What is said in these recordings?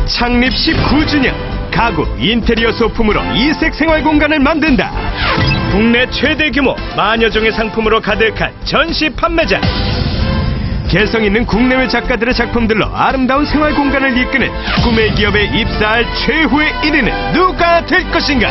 창립 19주년 가구 인테리어 소품으로 이색 생활 공간을 만든다. 국내 최대 규모 만여 종의 상품으로 가득한 전시 판매장. 개성 있는 국내외 작가들의 작품들로 아름다운 생활 공간을 이끄는 꿈의 기업에 입사할 최후의 1위는 누가 될 것인가?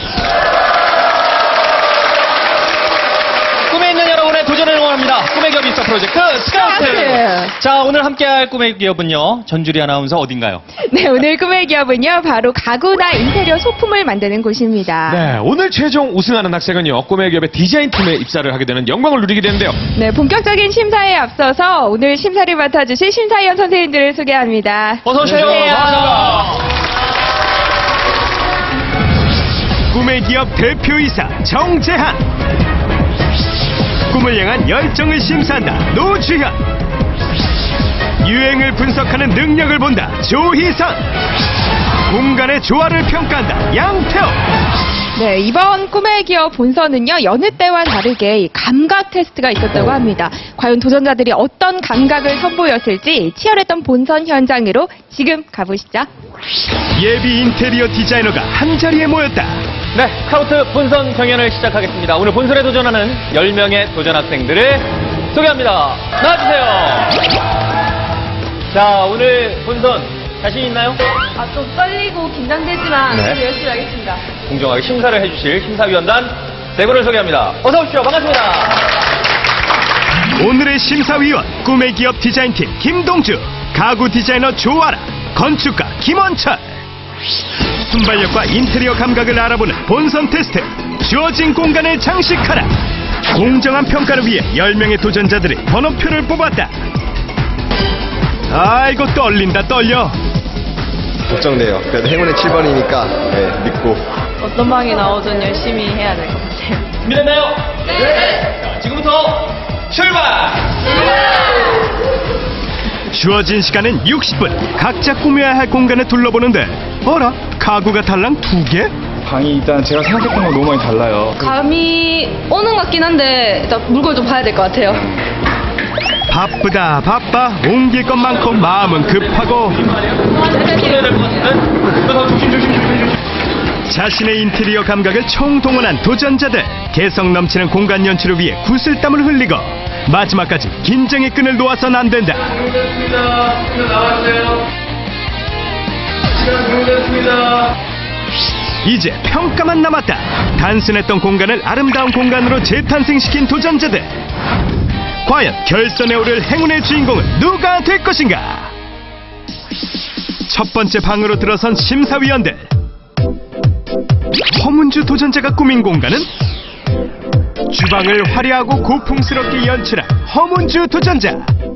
꿈에 있는 여러분의 도전을 응원합니다. 꿈의 기업 입사 프로젝트 스카우트. 자, 오늘 함께할 꿈의 기업은요. 전주리 아나운서 어딘가요? 네, 오늘 꿈의 기업은요. 바로 가구나 인테리어 소품을 만드는 곳입니다. 네, 오늘 최종 우승하는 학생은요. 꿈의 기업의 디자인팀에 입사를 하게 되는 영광을 누리게 되는데요. 네, 본격적인 심사에 앞서서 오늘 심사를 맡아주실 심사위원 선생님들을 소개합니다. 어서 오세요. 반갑습니다. 꿈의 기업 대표이사 정재한. 꿈을 향한 열정을 심사한다 노주현. 유행을 분석하는 능력을 본다 조희상. 공간의 조화를 평가한다 양태호. 네, 이번 꿈의 기업 본선은요, 여느 때와 다르게 이 감각 테스트가 있었다고 합니다. 과연 도전자들이 어떤 감각을 선보였을지 치열했던 본선 현장으로 지금 가보시죠. 예비 인테리어 디자이너가 한자리에 모였다. 네, 스카우트 본선 경연을 시작하겠습니다. 오늘 본선에 도전하는 10명의 도전 학생들을 소개합니다. 나와주세요. 자, 오늘 본선 자신 있나요? 좀 떨리고 긴장되지만 네. 열심히 하겠습니다. 공정하게 심사를 해주실 심사위원단 네 분을 소개합니다. 어서 오십시오. 반갑습니다. 오늘의 심사위원 꿈의 기업 디자인팀 김동주, 가구 디자이너 조아라, 건축가 김원철. 순발력과 인테리어 감각을 알아보는 본선 테스트. 주어진 공간을 장식하라. 공정한 평가를 위해 10명의 도전자들이 번호표를 뽑았다. 아이고 떨린다 떨려. 걱정돼요. 그래도 행운의 7번이니까 믿고. 어떤 방이 나오든 열심히 해야 될 것 같아요. 준비됐나요? 네. 자, 지금부터 출발! 주어진 시간은 60분. 각자 꾸며야 할 공간을 둘러보는데 어라? 가구가 달랑 2개? 방이 일단 제가 생각했던 건 너무 많이 달라요. 감이 오는 것 같긴 한데 일단 물건 좀 봐야 될 것 같아요. 바쁘다 바빠. 옮길 것 많고 마음은 급하고. 자신의 인테리어 감각을 총동원한 도전자들. 개성 넘치는 공간 연출을 위해 구슬땀을 흘리고 마지막까지 긴장의 끈을 놓아선 안 된다. 이제 평가만 남았다. 단순했던 공간을 아름다운 공간으로 재탄생시킨 도전자들. 과연 결선에 오를 행운의 주인공은 누가 될 것인가? 첫 번째 방으로 들어선 심사위원들. 허문주 도전자가 꾸민 공간은 주방을 화려하고 고풍스럽게 연출한 허문주 도전자.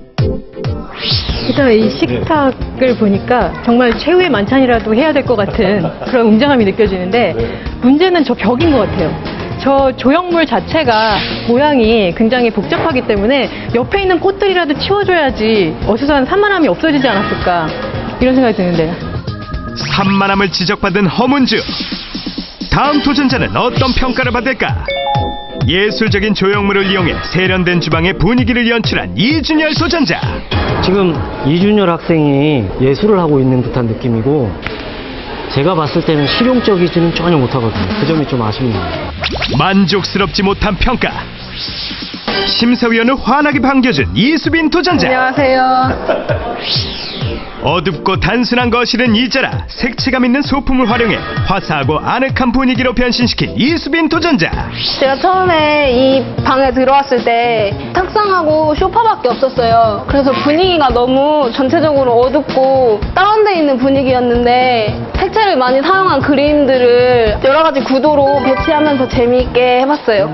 일단 이 식탁을 보니까 정말 최후의 만찬이라도 해야 될 것 같은 그런 웅장함이 느껴지는데, 문제는 저 벽인 것 같아요. 저 조형물 자체가 모양이 굉장히 복잡하기 때문에 옆에 있는 꽃들이라도 치워줘야지 어수선한 산만함이 없어지지 않았을까, 이런 생각이 드는데요. 산만함을 지적받은 허문주. 다음 도전자는 어떤 평가를 받을까? 예술적인 조형물을 이용해 세련된 주방의 분위기를 연출한 이준열 도전자. 지금 이준열 학생이 예술을 하고 있는 듯한 느낌이고, 제가 봤을 때는 실용적이지는 전혀 못하거든요. 그 점이 좀 아쉽네요. 만족스럽지 못한 평가. 심사위원을 환하게 반겨준 이수빈 도전자. 안녕하세요. 어둡고 단순한 거실은 잊어라. 색채감 있는 소품을 활용해 화사하고 아늑한 분위기로 변신시킨 이수빈 도전자. 제가 처음에 이 방에 들어왔을 때 탁상하고 소파밖에 없었어요. 그래서 분위기가 너무 전체적으로 어둡고 다운돼 있는 분위기였는데, 색채를 많이 사용한 그림들을 여러 가지 구도로 배치하면서 재미있게 해봤어요.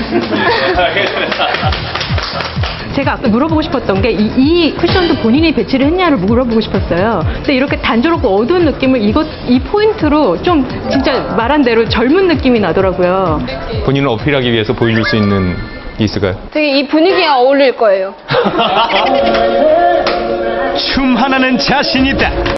제가 아까 물어보고 싶었던 게 이 쿠션도 본인이 배치를 했냐를 물어보고 싶었어요. 근데 이렇게 단조롭고 어두운 느낌을 이 포인트로 좀 진짜 말한 대로 젊은 느낌이 나더라고요. 본인을 어필하기 위해서 보여줄 수 있는 게 있을까요? 되게 이 분위기에 어울릴 거예요. 춤 하나는 자신 있다.